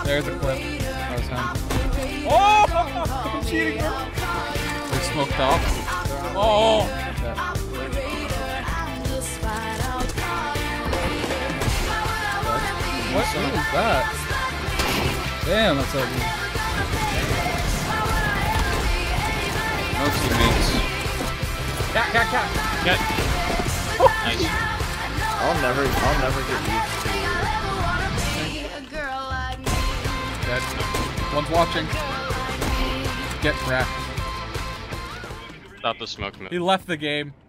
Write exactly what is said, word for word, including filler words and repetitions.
There's a clip. That was him. Oh! I'm cheating, bro. They're smoked off. Oh! Yeah. What is that? Damn, that's ugly. No teammates. Cat, cat, cat. Cat. Oh. Nice. I'll never, I'll never get used to it. Dead. One's watching. Get cracked. Thought the smoke moved. He left the game.